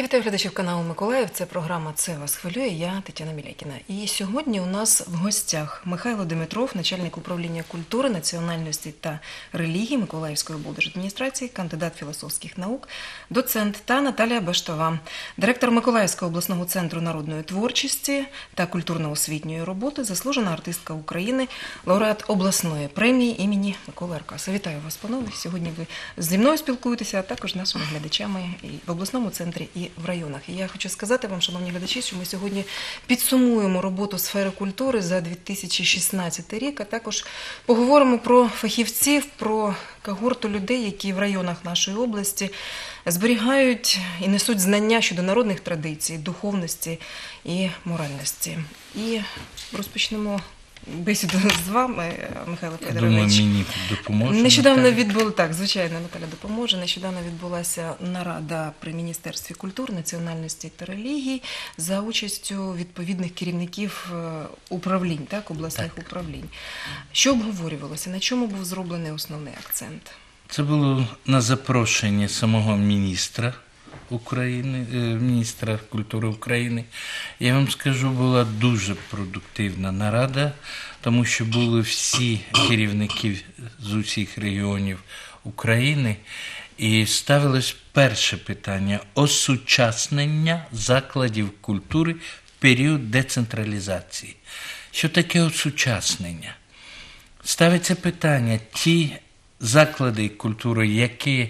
Я вітаю глядачів каналу Миколаїв. Це програма «Це вас хвилює». Я Тетяна Мілякіна. І сьогодні у нас в гостях Михайло Димитров, начальник управління культури, національності та релігії Миколаївської облдержадміністрації, кандидат філософських наук, доцент, та Наталія Баштова, директор Миколаївського обласного центру народної творчості та культурно-освітньої роботи, заслужена артистка України, лауреат обласної премії імені Миколи Аркаса. Вітаю вас, панове. Сьогодні ви зі мною спілкуєтеся, а також нашими глядачами і в обласному центрі, і в районах. І я хочу сказати вам, шановні глядачі, що ми сьогодні підсумуємо роботу сфери культури за 2016 рік, а також поговоримо про фахівців, про когорту людей, які в районах нашої області зберігають і несуть знання щодо народних традицій, духовності і моральності. І розпочнемо бесіду з вами, Михайло Федорович. Думаю, мені допоможе. Нещодавно так, звичайно, Наталя допоможе. Нещодавно відбулася нарада при Міністерстві культури, національності та релігій за участю відповідних керівників управлінь, обласних управлінь. Що обговорювалося? На чому був зроблений основний акцент? Це було на запрошення самого міністра України, міністра культури України. Я вам скажу, була дуже продуктивна нарада, тому що були всі керівники з усіх регіонів України, і ставилось перше питання – осучаснення закладів культури в період децентралізації. Що таке осучаснення? Ставиться питання, ті заклади культури, які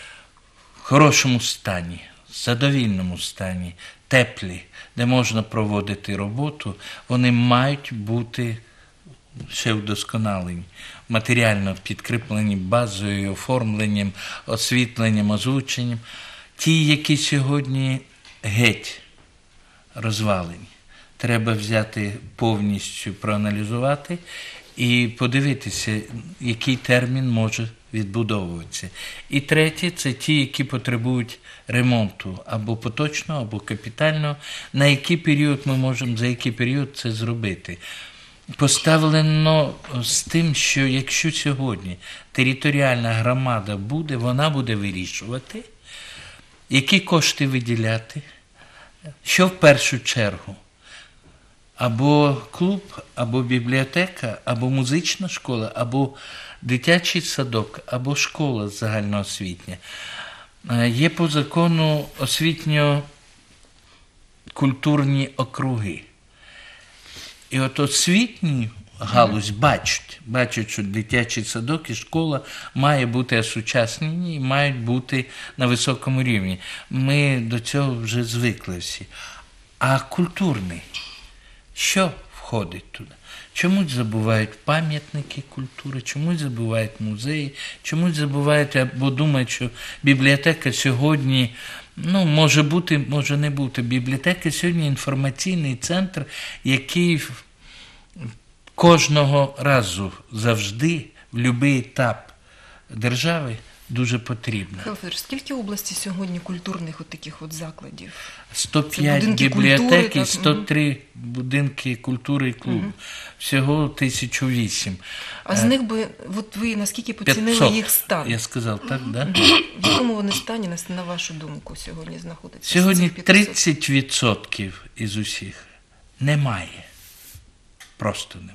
в хорошому стані, задовільному стані, теплі, де можна проводити роботу, вони мають бути ще вдосконалені, матеріально підкріплені базою, оформленням, освітленням, озвученням. Ті, які сьогодні геть розвалені, треба взяти повністю, проаналізувати і подивитися, який термін може відбудовуватися. І третє – це ті, які потребують ремонту або поточного, або капітального. На який період ми можемо, за який період це зробити? Поставлено з тим, що якщо сьогодні територіальна громада буде, вона буде вирішувати, які кошти виділяти, що в першу чергу. Або клуб, або бібліотека, або музична школа, або дитячий садок, або школа загальноосвітня. Є по закону освітньо-культурні округи. І от освітню галузь бачать, що дитячий садок і школа має бути осучаснені і мають бути на високому рівні. Ми до цього вже звикли всі. А культурний? Що входить туди? Чомусь забувають пам'ятники культури, чомусь забувають музеї, чомусь забувають або думають, що бібліотека сьогодні, може бути, може не бути. Бібліотека сьогодні інформаційний центр, який кожного разу, завжди, в будь-який етап держави дуже потрібно. Михайло Федорович, скільки в області сьогодні культурних таких закладів? 105 бібліотек і 103 будинки культури і клубу. Всього 1008. А з них би, ви наскільки поцінили 500, їх стан? Я сказав, так, да? В якому вони стані, на вашу думку, сьогодні знаходяться? Сьогодні 30% із усіх немає. Просто немає.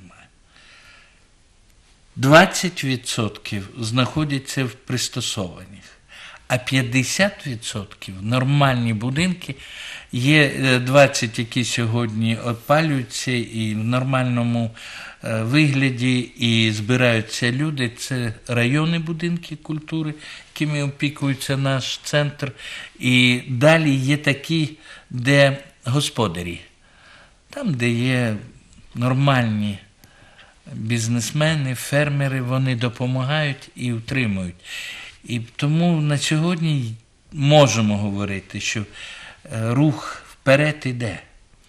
20% знаходяться в пристосованих, а 50% нормальні будинки, є 20, які сьогодні опалюються і в нормальному вигляді, і збираються люди. Це районні будинки культури, якими опікується наш центр. І далі є такі, де господарі, там, де є нормальні бізнесмени, фермери, вони допомагають і утримують. І тому на сьогодні можемо говорити, що рух вперед іде.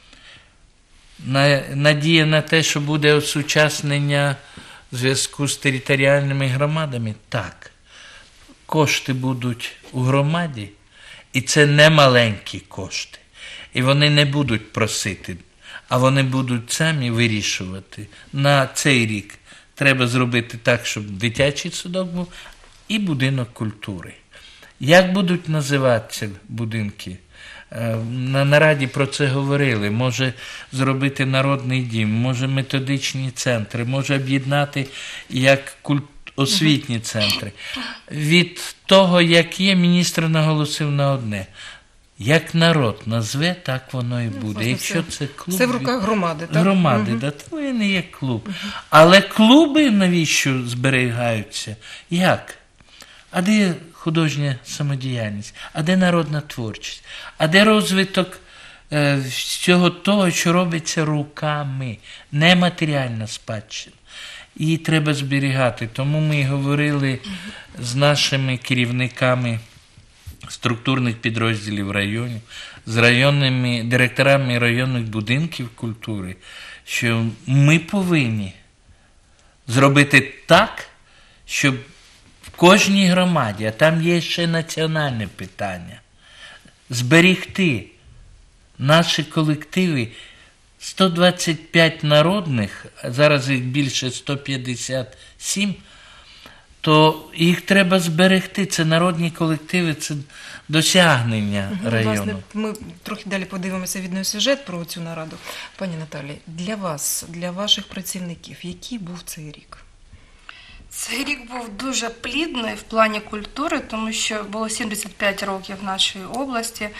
Надія на те, що буде осучаснення в зв'язку з територіальними громадами? Так. Кошти будуть у громаді, і це не маленькі кошти. І вони не будуть просити, а вони будуть самі вирішувати. На цей рік треба зробити так, щоб дитячий садок був і будинок культури. Як будуть називатися будинки? На нараді про це говорили. Може зробити народний дім, може методичні центри, може об'єднати як освітні центри. Від того, як є, міністр наголосив на одне. Як народ назве, так воно і буде. Власне, Якщо це клуб... Це в руках громади, так? Громади, да, то і не є клуб. Але клуби навіщо зберігаються? Як? А де художня самодіяльність? А де народна творчість? А де розвиток всього того, що робиться руками? Нематеріальна спадщина. Її треба зберігати. Тому ми говорили з нашими керівниками структурних підрозділів районів, з районними директорами районних будинків культури, що ми повинні зробити так, щоб в кожній громаді, а там є ще національне питання, зберігти наші колективи, 125 народних, а зараз їх більше 157, то їх треба зберегти. Це народні колективи, це досягнення району. Власне, ми трохи далі подивимося відеосюжет про цю нараду. Пані Наталі, для вас, для ваших працівників, який був цей рік? Цей рік був дуже плідний в плані культури, тому що було 75 років нашої області,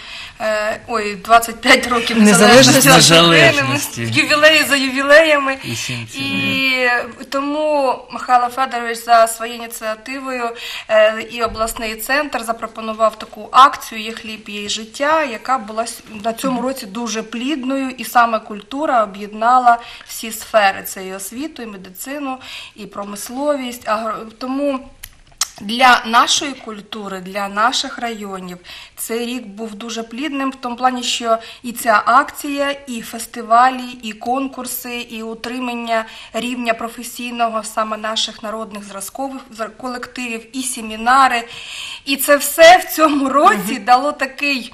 25 років незалежності. Ювілеї за ювілеями. І тому Михайло Федорович за своєю ініціативою і обласний центр запропонував таку акцію «Є хліб, є життя», яка була на цьому році дуже плідною, і саме культура об'єднала всі сфери. Це і освіту, і медицину, і промисловість. Тому для нашої культури, для наших районів цей рік був дуже плідним в тому плані, що і ця акція, і фестивалі, і конкурси, і утримання рівня професійного саме наших народних зразкових колективів, і семінари. І це все в цьому році дало такий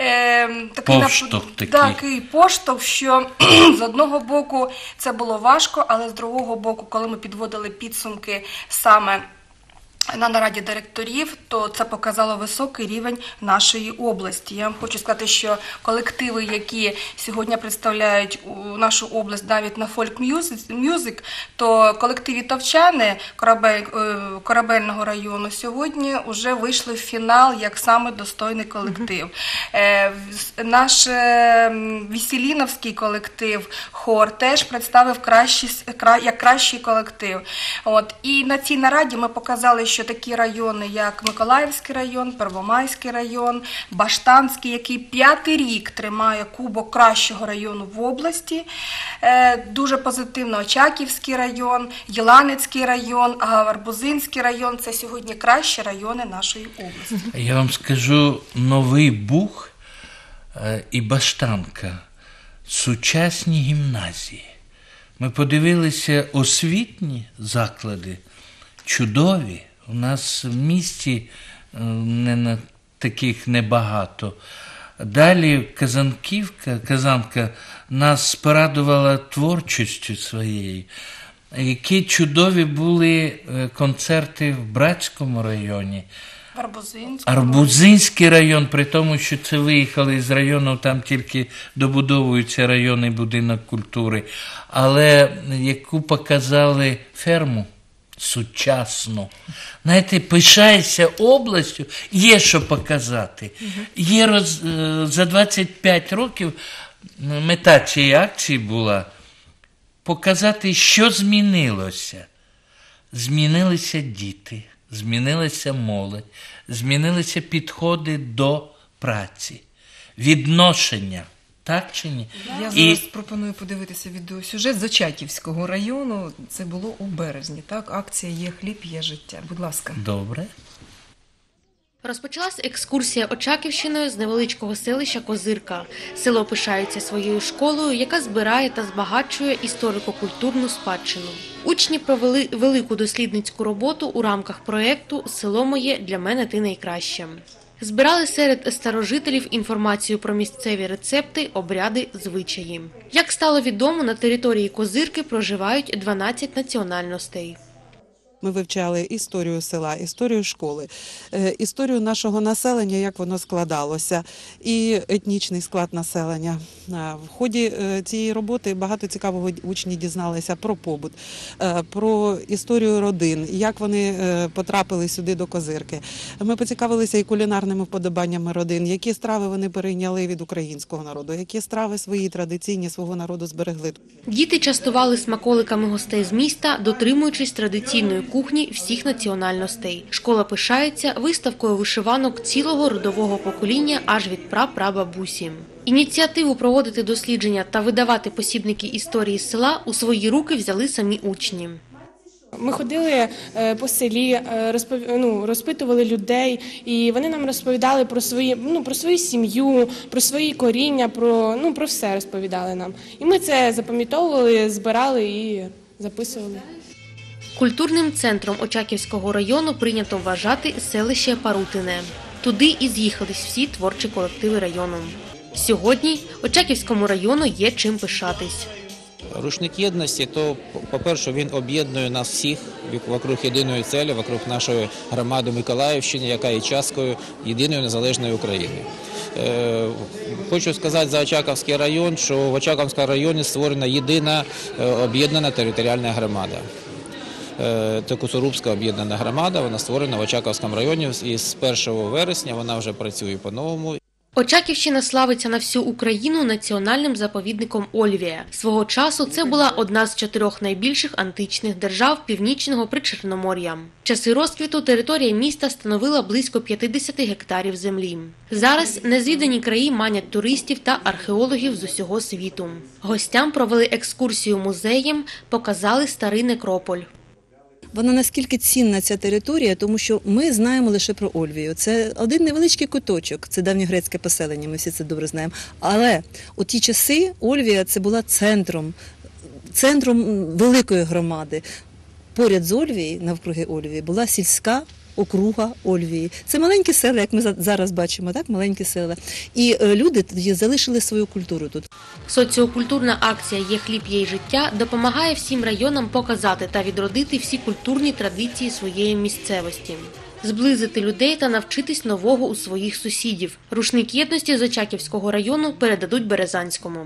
поштовх, що з одного боку це було важко, але з другого боку, коли ми підводили підсумки саме на нараді директорів, то це показало високий рівень нашої області. Я вам хочу сказати, що колективи, які сьогодні представляють нашу область навіть на фольк-мюзик, то колективи Товчани Корабельного району сьогодні вже вийшли в фінал як саме достойний колектив. Наш Веселіновський колектив, хор, теж представив як кращий колектив. І на цій нараді ми показали, що такі райони, як Миколаївський район, Первомайський район, Баштанський, який 5-й рік тримає кубок кращого району в області, дуже позитивно Очаківський район, Єланецький район, Гарбузинський район – це сьогодні кращі райони нашої області. Я вам скажу, Новий Буг і Баштанка – сучасні гімназії. Ми подивилися освітні заклади, чудові. У нас в місті таких небагато. Далі Казанка нас порадувала творчістю своєю. Які чудові були концерти в Братському районі. Арбузинський район, при тому, що це виїхали з району, там тільки добудовується районний будинок культури. Але яку показали ферму сучасно. Знаєте, пишаєшся областю, є що показати. Є за 25 років мета цієї акції була показати, що змінилося. Змінилися діти, змінилася молодь, змінилися підходи до праці, відношення. Так чи ні? Я зараз пропоную подивитися відеосюжет з Очаківського району. Це було у березні, так? Акція «Є хліб, є життя». Будь ласка. Добре. Розпочалась екскурсія Очаківщиною з невеличкого селища Козирка. Село пишається своєю школою, яка збирає та збагачує історико-культурну спадщину. Учні провели велику дослідницьку роботу у рамках проєкту «Село моє, для мене ти найкраще». Збирали серед старожителів інформацію про місцеві рецепти, обряди, звичаї. Як стало відомо, на території Козирки проживають 12 національностей. Ми вивчали історію села, історію школи, історію нашого населення, як воно складалося, і етнічний склад населення. В ході цієї роботи багато цікавого учні дізналися про побут, про історію родин, як вони потрапили сюди до Козирки. Ми поцікавилися і кулінарними вподобаннями родин, які страви вони перейняли від українського народу, які страви свої традиційні свого народу зберегли. Діти частували смаколиками гостей з міста, дотримуючись традиційної кухні всіх національностей. Школа пишається виставкою вишиванок цілого родового покоління аж від прапрабабусі. Ініціативу проводити дослідження та видавати посібники історії села у свої руки взяли самі учні. Ми ходили по селі, розпитували людей, і вони нам розповідали про свою сім'ю, про свої коріння, про все розповідали нам. І ми це запам'ятовували, збирали і записували. Культурним центром Очаківського району прийнято вважати селище Парутине. Туди і з'їхались всі творчі колективи району. Сьогодні Очаківському району є чим пишатись. Рушник єдності, то, по-перше, він об'єднує нас всіх вокруг єдиної цілі, вокруг нашої громади Миколаївщини, яка є часткою єдиної незалежної України. Хочу сказати за Очаковський район, що в Очаковському районі створена єдина об'єднана територіальна громада. Це Куцурубська об'єднана громада, вона створена в Очаковському районі і з 1 вересня вона вже працює по-новому. Очаківщина славиться на всю Україну національним заповідником Ольвія. Свого часу це була одна з 4 найбільших античних держав Північного Причорномор'я. В часи розквіту територія міста становила близько 50 гектарів землі. Зараз незвідані краї манять туристів та археологів з усього світу. Гостям провели екскурсію музеєм, показали старий некрополь. Вона наскільки цінна, ця територія, тому що ми знаємо лише про Ольвію. Це один невеличкий куточок, це давньогрецьке поселення, ми всі це добре знаємо. Але у ті часи Ольвія це була центром великої громади. Поряд з Ольвією, навкруги Ольвії, була сільська округа Ольвії. Це маленькі села, як ми зараз бачимо, так, маленькі села. І люди тоді залишили свою культуру тут. Соціокультурна акція «Є хліб, є й життя» допомагає всім районам показати та відродити всі культурні традиції своєї місцевості. Зблизити людей та навчитись нового у своїх сусідів. Рушник єдності з Очаківського району передадуть Березанському.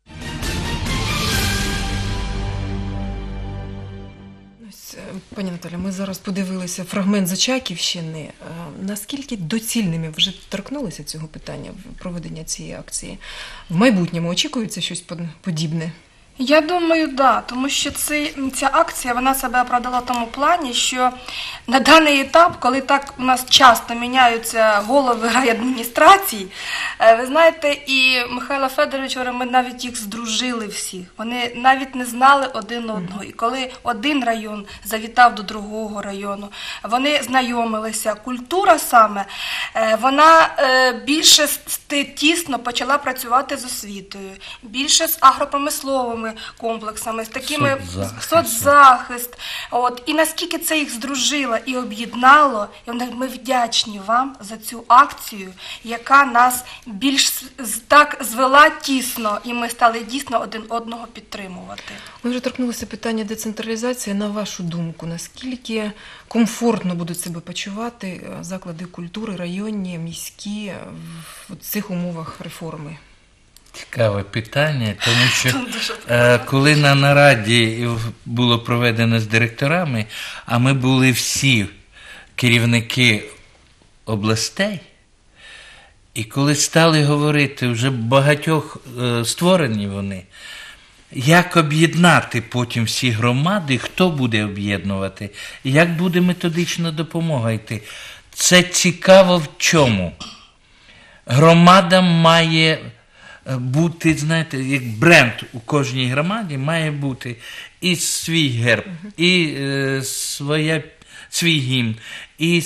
Пані Наталя, ми зараз подивилися фрагмент з Очаківщини. Наскільки доцільними вже торкнулися цього питання проведення цієї акції? В майбутньому очікується щось подібне? Я думаю, да, тому що ця акція, вона себе оправдала в тому плані, що на даний етап, коли так у нас часто міняються голови райадміністрацій, ви знаєте, і Михайла Федоровича, ми навіть їх здружили всіх. Вони навіть не знали один одного. І коли один район завітав до другого району, вони знайомилися. Культура саме, вона більше тісно почала працювати з освітою, більше з агропромисловими комплексами, з такими соцзахист. І наскільки це їх здружило і об'єднало, і ми вдячні вам за цю акцію, яка нас більш так звела тісно, і ми стали дійсно один одного підтримувати. Ми вже торкнулися питання децентралізації. На вашу думку, наскільки комфортно будуть себе почувати заклади культури, районні, міські в цих умовах реформи? Цікаве питання, тому що коли на нараді було проведено з директорами, а ми були всі керівники областей, і коли стали говорити, вже багатьох створені вони, як об'єднати потім всі громади, хто буде об'єднувати, як буде методична допомога йти. Це цікаво в чому? Громада має бути, знаєте, як бренд у кожній громаді має бути і свій герб, і свій гімн, і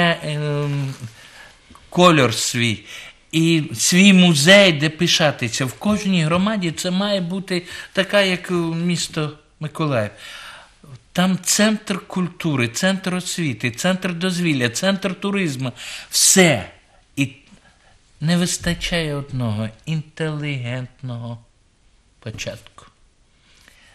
кольор свій, і свій музей, де пишатися. В кожній громаді це має бути така, як місто Миколаїв. Там центр культури, центр освіти, центр дозвілля, центр туризму. Все. І не вистачає одного – інтелігентного початку.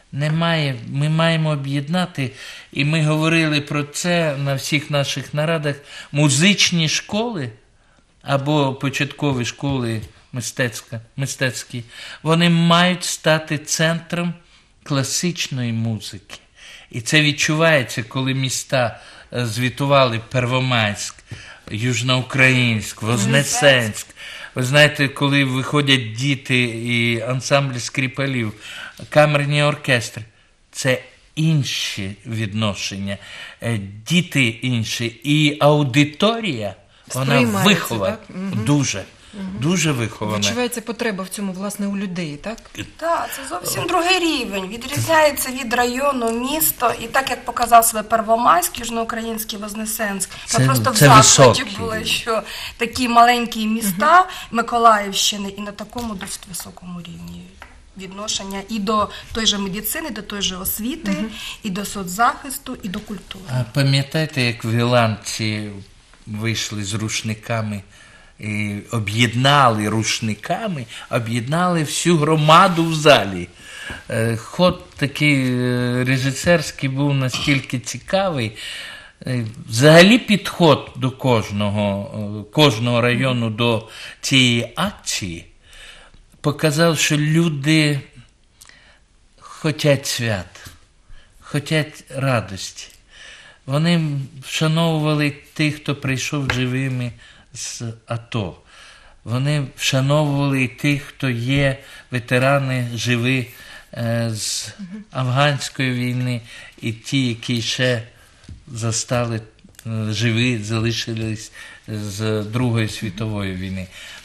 Немає. Ми маємо об'єднати, і ми говорили про це на всіх наших нарадах, музичні школи або початкові школи мистецькі, вони мають стати центром класичної музики. І це відчувається, коли міста звітували Первомайськ, Южноукраїнськ, Вознесенськ. Ви знаєте, коли виходять діти і ансамблі скрипалів, камерні оркестри, це інші відношення, діти інші. І аудиторія, вона вихована, дуже вихована. Відчувається потреба в цьому, власне, у людей, так? Так, це зовсім другий рівень. Відрізняється від району, міста. І так, як показав себе Первомайськ, Южноукраїнський, Вознесенськ, ми просто в захваті були, що такі маленькі міста Миколаївщини і на такому досить високому рівні відношення і до той же медицини, до той же освіти, і до соцзахисту, і до культури. А пам'ятаєте, як віланці вийшли з рушниками, і об'єднали рушниками, об'єднали всю громаду в залі. Ход такий режисерський був настільки цікавий. Взагалі підход до кожного району до цієї акції показав, що люди хочуть свят, хочуть радості. Вони вшановували тих, хто прийшов живими з АТО. Вони вшановували тих, хто є ветерани живі з афганської війни, і ті, які ще застали живі, залишились з Другої світової війни.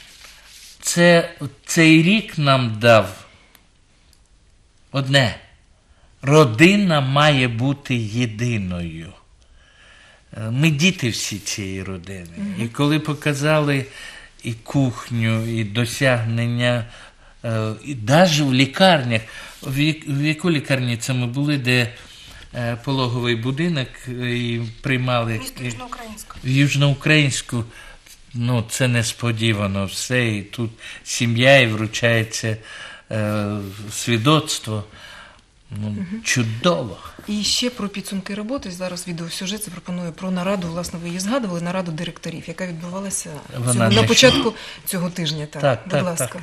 Цей рік нам дав одне. Родина має бути єдиною. Ми діти всі цієї родини. І коли показали і кухню, і досягнення, і навіть в лікарнях, в яку лікарні це ми були, де пологовий будинок і приймали в Южноукраїнську, ну це несподівано все, і тут сім'я, і вручається свідоцтво. Ну, чудово. І ще про підсумки роботи. Зараз відеосюжет запропоную про нараду, власне, ви її згадували, нараду директорів, яка відбувалася на початку цього тижня. Будь ласка.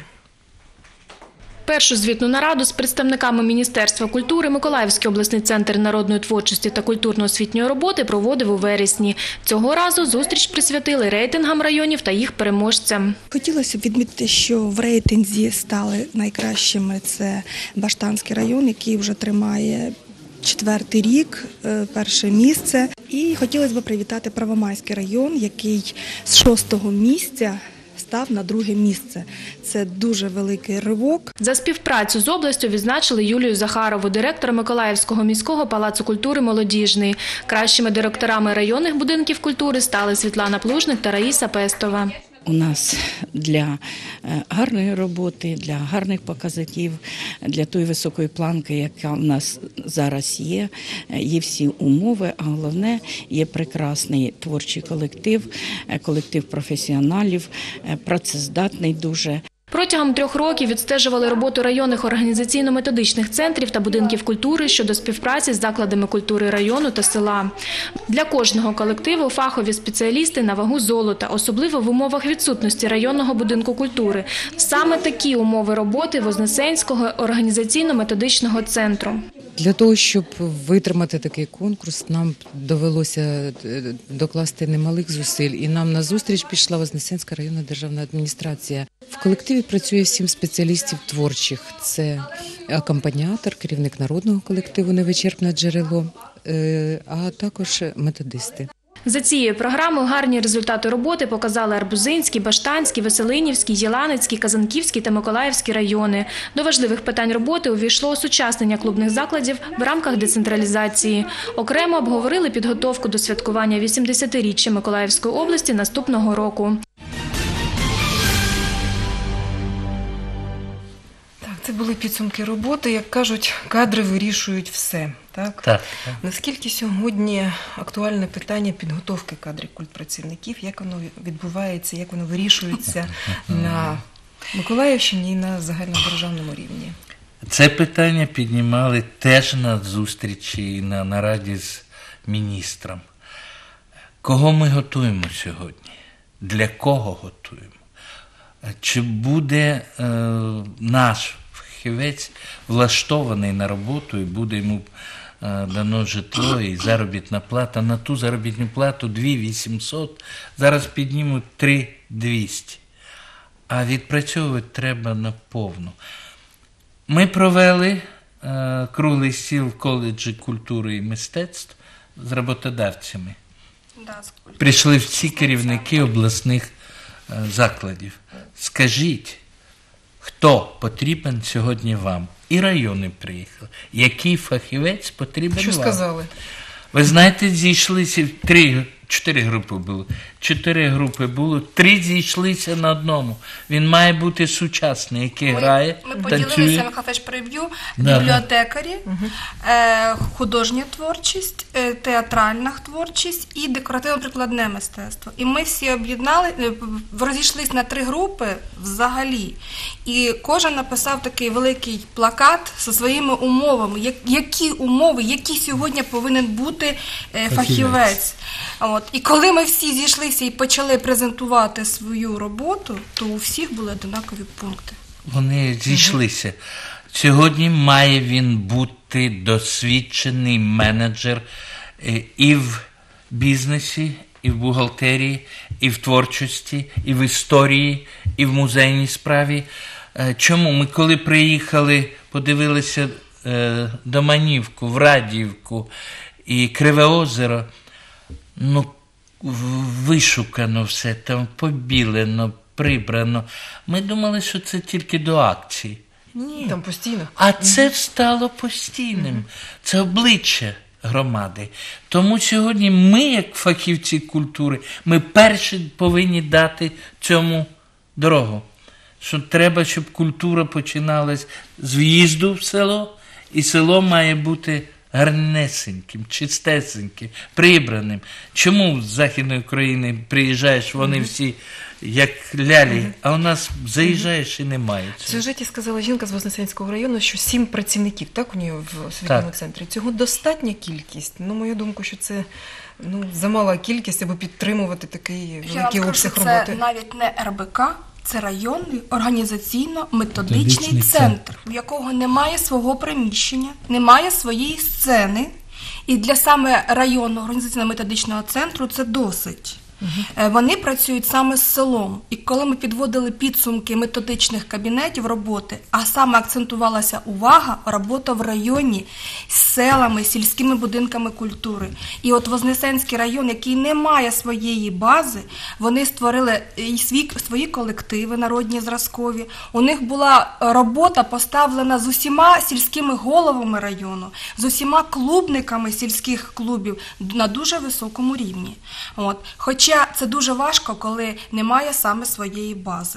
Першу звітну нараду з представниками Міністерства культури Миколаївський обласний центр народної творчості та культурно-освітньої роботи проводив у вересні. Цього разу зустріч присвятили рейтингам районів та їх переможцям. Хотілося б відмітити, що в рейтинзі стали найкращими. Це Баштанський район, який вже тримає 4-й рік, перше місце. І хотілося б привітати Первомайський район, який з 6-го місця став на 2-е місце. Це дуже великий ривок. За співпрацю з областю відзначили Юлію Захарову, директора Миколаївського міського палацу культури «Молодіжний». Кращими директорами районних будинків культури стали Світлана Плужник та Раїса Пестова. У нас для гарної роботи, для гарних показників, для тої високої планки, яка у нас зараз є всі умови, а головне, є прекрасний творчий колектив професіоналів, працездатний дуже. Протягом 3 років відстежували роботу районних організаційно-методичних центрів та будинків культури щодо співпраці з закладами культури району та села. Для кожного колективу фахові спеціалісти на вагу золота, особливо в умовах відсутності районного будинку культури. Саме такі умови роботи Вознесенського організаційно-методичного центру. Для того, щоб витримати такий конкурс, нам довелося докласти немалих зусиль. І нам на зустріч пішла Вознесенська районна державна адміністрація. В колективі працює 7 спеціалістів творчих. Це акомпаніатор, керівник народного колективу «Невичерпне джерело», а також методисти. За цією програмою гарні результати роботи показали Арбузинський, Баштанський, Веселинівський, Єланецький, Казанківський та Миколаївський райони. До важливих питань роботи увійшло осучаснення клубних закладів в рамках децентралізації. Окремо обговорили підготовку до святкування 80-річчя Миколаївської області наступного року. Це були підсумки роботи. Як кажуть, кадри вирішують все. Так? Наскільки сьогодні актуальне питання підготовки кадрів культпрацівників, як воно відбувається, як воно вирішується на Миколаївщині і на загальнодержавному рівні? Це питання піднімали теж на зустрічі і на нараді з міністром. Кого ми готуємо сьогодні? Для кого готуємо? Чи буде наш фахівець влаштований на роботу і буде йому дано житло і заробітна плата? На ту заробітну плату 2800, зараз піднімуть 3200. А відпрацьовувати треба наповну. Ми провели круглий стіл в коледжі культури і мистецтв з роботодавцями. Прийшли всі керівники обласних закладів. Скажіть, хто потрібен сьогодні вам? І райони приїхали. Який фахівець потрібен вам? Що сказали? Ви знаєте, зійшлися 4 групи було. 4 групи було, 3 зійшлися на одному. Він має бути сучасний, який грає, Ми танцює. поділилися, Михайлович переб'ю, бібліотекарі, художня творчість, театральна творчість і декоративно-прикладне мистецтво. І ми всі розійшлися на 3 групи взагалі. І кожен написав такий великий плакат зі своїми умовами. Які умови, які сьогодні повинен бути фахівець. І коли ми всі зійшлися і почали презентувати свою роботу, то у всіх були однакові пункти. Вони зійшлися. Сьогодні має він бути досвідчений менеджер і в бізнесі, і в бухгалтерії, і в творчості, і в історії, і в музейній справі. Чому? Ми коли приїхали, подивилися Доманівку, Врадіївку і Криве озеро, вишукано все, там побілено, прибрано. Ми думали, що це тільки до акції. Ні. Там постійно. А це стало постійним. Це обличчя громади. Тому сьогодні ми, як фахівці культури, ми перші повинні дати цьому дорогу. Що треба, щоб культура починалась з в'їзду в село, і село має бути гарнесеньким, чистесеньким, прибраним. Чому з Західної України приїжджаєш, вони всі як лялі, а у нас заїжджаєш і немає цього. В сюжеті сказала жінка з Вознесенського району, що 7 працівників, так, у нього в освітньому центрі. Цього достатня кількість? Мою думку, що це замала кількість, аби підтримувати такий великий обсяг роботи. Це навіть не РБК, це районний організаційно-методичний центр, у якого немає свого приміщення, немає своєї сцени. І для саме районного організаційно-методичного центру це досить. Вони працюють саме з селом. І коли ми підводили підсумки методичних кабінетів роботи, а саме акцентувалася увага, робота в районі з селами, сільськими будинками культури. І от Вознесенський район, який не має своєї бази, вони створили свої колективи народні зразкові. У них була робота поставлена з усіма сільськими головами району, з усіма клубниками сільських клубів на дуже високому рівні. Хоча це дуже важко, коли немає саме своєї бази.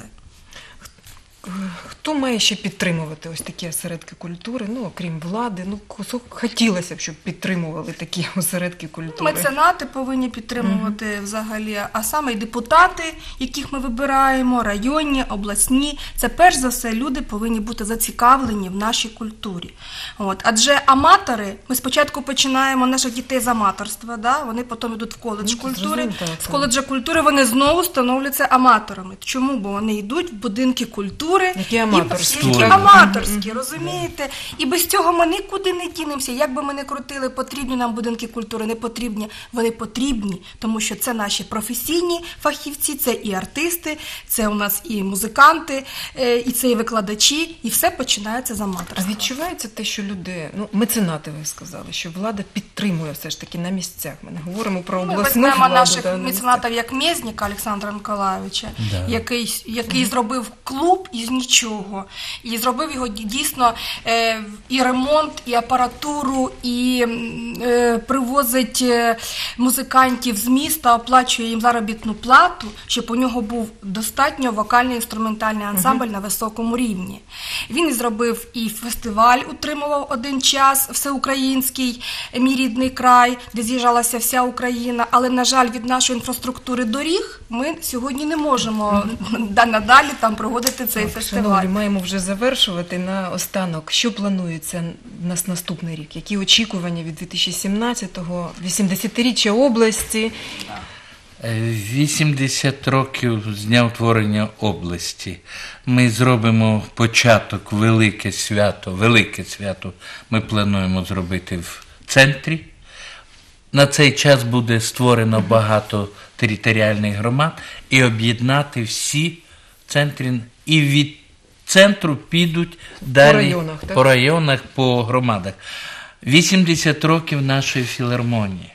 Хто має ще підтримувати ось такі осередки культури, окрім влади? Хотілося б, щоб підтримували такі осередки культури. Меценати повинні підтримувати взагалі, а саме і депутати, яких ми вибираємо, районні, обласні. Це перш за все люди повинні бути зацікавлені в нашій культурі. Адже аматори, ми спочатку починаємо наших дітей з аматорства, вони потім йдуть в коледж культури. З коледжа культури вони знову становляться аматорами. Чому? Бо вони йдуть в будинки культури, які аматорські. Які аматорські, розумієте? І без цього ми нікуди не дінемося. Як би ми не крутили, потрібні нам будинки культури, не потрібні. Вони потрібні, тому що це наші професійні фахівці, це і артисти, це у нас і музиканти, і це і викладачі, і все починається з аматорства. А відчувається те, що люди, меценати ви сказали, що влада підтримує все ж таки на місцях. Ми не говоримо про обласну владу. Ми знаємо наших меценатів, як Мєзніка Олександра Миколайовича, який зробив клуб із нічого. І зробив його дійсно і ремонт, і апаратуру, і привозить музикантів з міста, оплачує їм заробітну плату, щоб у нього був достатньо вокальний інструментальний ансамбль на високому рівні. Він зробив і фестиваль, утримував один час, всеукраїнський «Мій рідний край», де з'їжджалася вся Україна, але, на жаль, від нашої інфраструктури доріг ми сьогодні не можемо надалі там проводити цей фестиваль. Шановні, маємо вже завершувати. На останок, що планується у нас наступний рік? Які очікування від 2017-го, 80-річчя області? 80 років з дня утворення області. Ми зробимо початок, велике свято ми плануємо зробити в центрі. На цей час буде створено багато територіальних громад і об'єднати всі центри. І від центру підуть далі по районах, по громадах. 80 років нашої філармонії.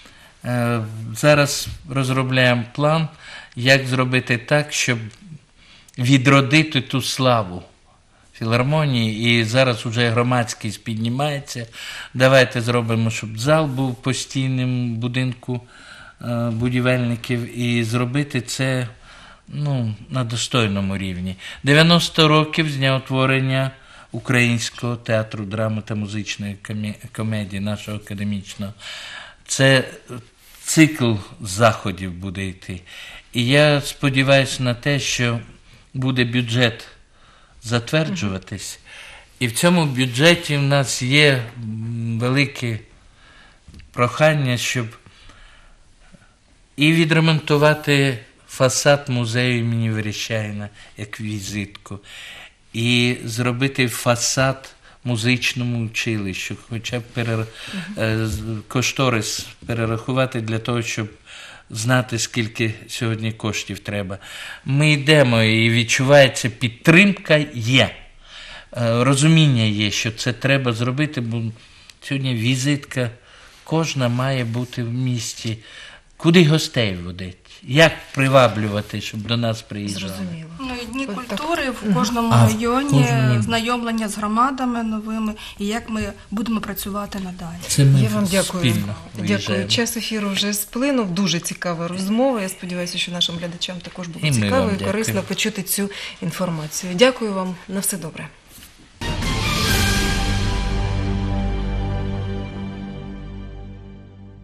Зараз розробляємо план, як зробити так, щоб відродити ту славу філармонії. І зараз вже громадськість піднімається. Давайте зробимо, щоб зал був постійним будинку будівельників, і зробити це на достойному рівні. 90 років з дня утворення Українського театру драми та музичної комедії, нашого академічного. Це цикл заходів буде йти. І я сподіваюся на те, що буде бюджет затверджуватись. І в цьому бюджеті в нас є велике прохання, щоб і відремонтувати фасад музею імені Верещагіна як візитку, і зробити фасад музичному училищу, хоча б кошторис перерахувати для того, щоб знати, скільки сьогодні коштів треба. Ми йдемо, і відчувається, підтримка є. Розуміння є, що це треба зробити, бо сьогодні візитка кожна має бути в місті. Куди гостей водить? Як приваблювати, щоб до нас приїжджали? Зрозуміло. І дні культури в кожному районі, знайомлення з громадами новими, і як ми будемо працювати надалі. Це ми Я вам дякую. спільно Дякую. Час ефіру вже сплинув. Дуже цікава розмова. Я сподіваюся, що нашим глядачам також було І ми цікаво вам і корисно дякуємо. почути цю інформацію. Дякую вам. На все добре.